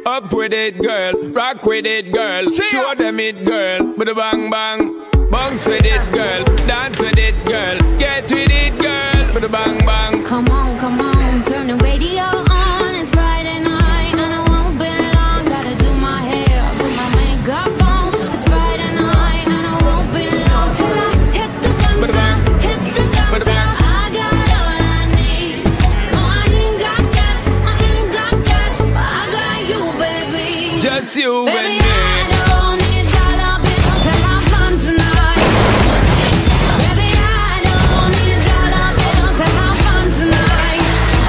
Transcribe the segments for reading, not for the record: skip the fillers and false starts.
Up with it, girl. Rock with it, girl. Show them it, girl. With a bang bang. Bounce with it, girl. Dance with it, girl. Get with it, girl. With a bang bang. Come on, turn the radio on. It's Friday night and I won't be long. Gotta do my hair, put my makeup on. It's Friday night and I won't be long till I hit the dance floor, hit the dance floor. I got all I need. No, I ain't got cash, but I got you, baby. Just you Baby, and me. I don't need dollar bills to have fun tonight. Baby, I don't need dollar bills to have fun tonight.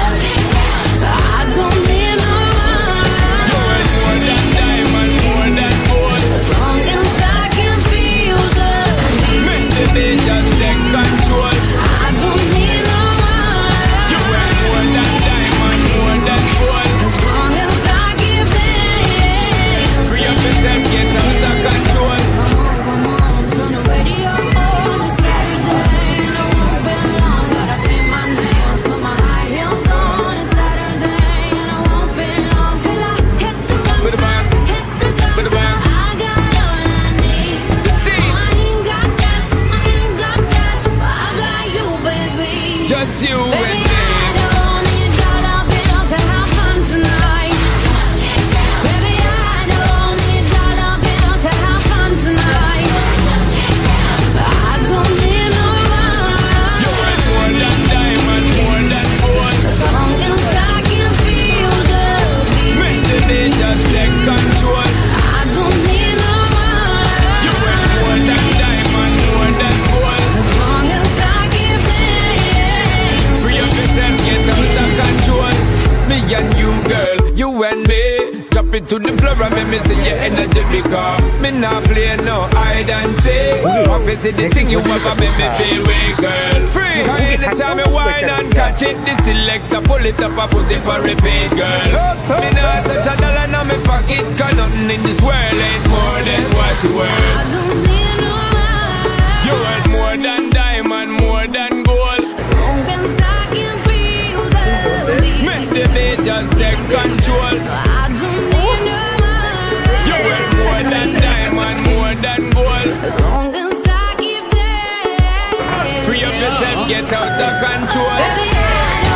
I don't need no money. You're worth more than diamond, more than gold. As long as I can feel the beat. Make the beat just take control. I don't need no money. You're worth more than diamond, more than gold. As long as I give in. Free up yourself, get out of control. Come on, turn the radio on. It's Saturday and I won't be long. Gotta paint my nails, put my high heels on. It's Saturday and I won't be long till I hit the dance floor, hit the dance floor. I got all I need. See. No, I ain't got cash, but I got you, baby. Just you and Baby, me. I don't need dollar bills to have fun tonight. Baby, I don't need dollar bills to have fun tonight. I don't need no You're worth more money. than diamond, more than gold. As long as I can feel the Make beat. the beat just take control. I don't need no You're worth more money. than diamond, more than gold. As long as I give in. Free up yourself, get out of control. Me and you, girl, you and me. Drop it to the floor and make me see your energy because me not play no hide and seek. Obviously the thing you ever make me feel way, girl. Free. Cause anytime you whine and catch it, the selector pull it up and put it for repeat, girl. Me not touch a dollar in my pocket, cause nothing in this world ain't more than what you I worth. don't need no money. You worth more than diamond, more than gold. As long as I can feel the beat. Make the beat just take control. I don't need no money. You worth more than diamond, more than gold. As long as I give them. Free up yourself, get out of control. Baby, I